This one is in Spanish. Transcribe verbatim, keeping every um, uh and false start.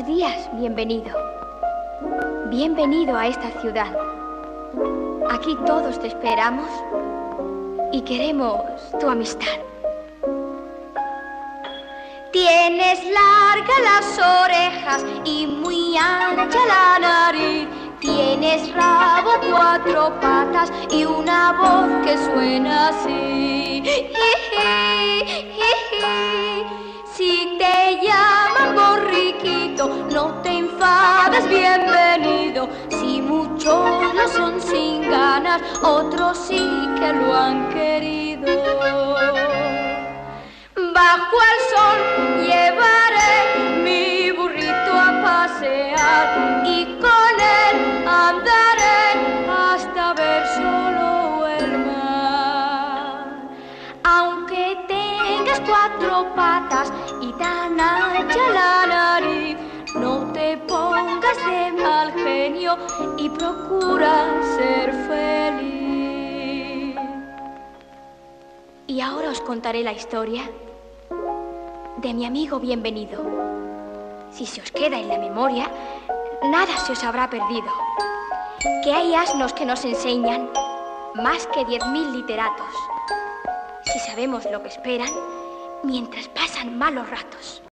Buenos días, bienvenido. Bienvenido a esta ciudad. Aquí todos te esperamos y queremos tu amistad. Tienes largas las orejas y muy ancha la nariz. Tienes rabo, cuatro patas y una voz que suena así. Si te llaman borriquito, no te enfades, bienvenido. Si muchos lo son sin ganas, otros sí que lo han querido. Bajo el sol llevaré mi burrito a pasear y con él andaré hasta ver solo el mar. Aunque tengas cuatro patas y tan ancha la nariz, no te pongas de mal genio y procura ser feliz. Y ahora os contaré la historia de mi amigo bienvenido. Si se os queda en la memoria, nada se os habrá perdido. Que hay asnos que nos enseñan más que diez mil literatos, si sabemos lo que esperan mientras pasan malos ratos.